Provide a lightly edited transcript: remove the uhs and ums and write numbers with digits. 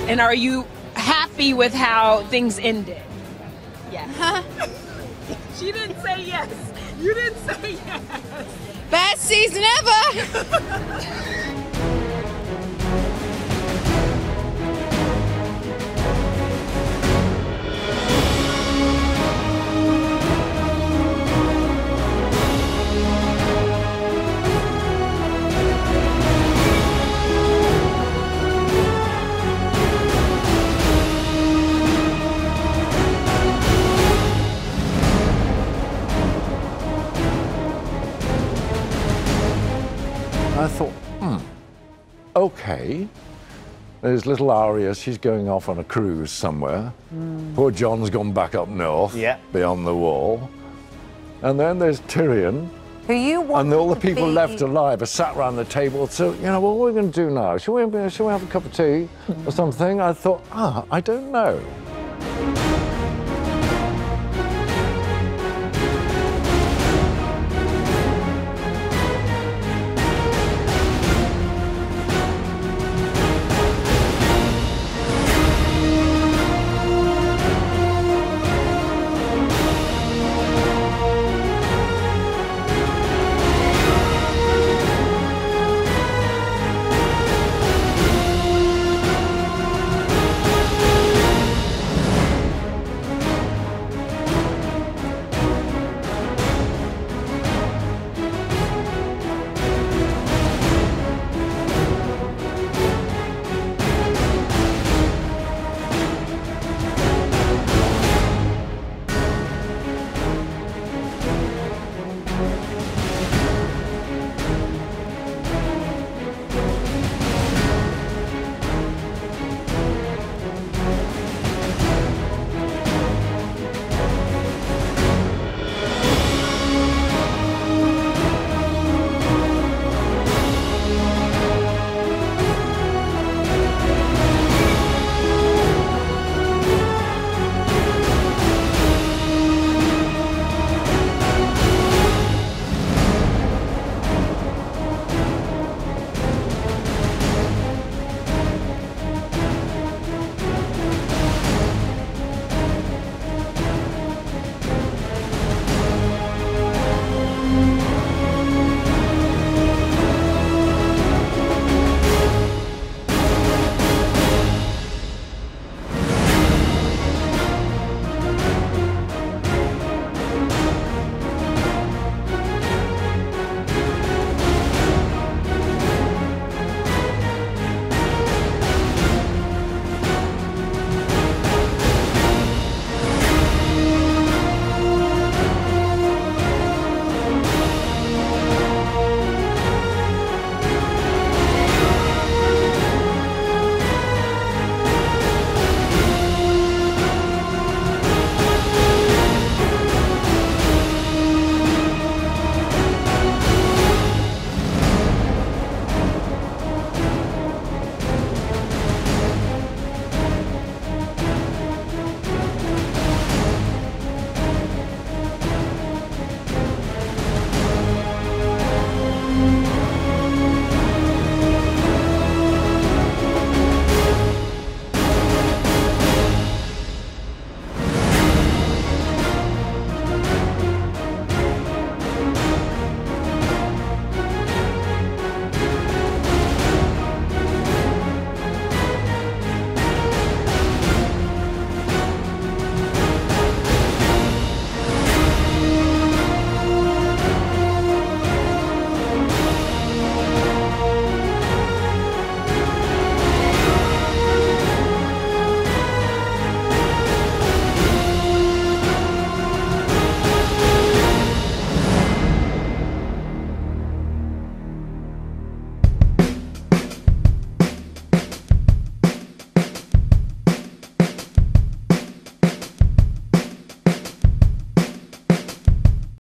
And are you happy with how things ended? Yeah. She didn't say yes. You didn't say yes. Best season ever! I thought, okay. There's little Arya, she's going off on a cruise somewhere. Poor Jon's gone back up north, beyond the wall. And then there's Tyrion. Who you want and all the people left alive are sat around the table. So, you know, what are we going to do now? Shall we have a cup of tea or something? I thought, I don't know.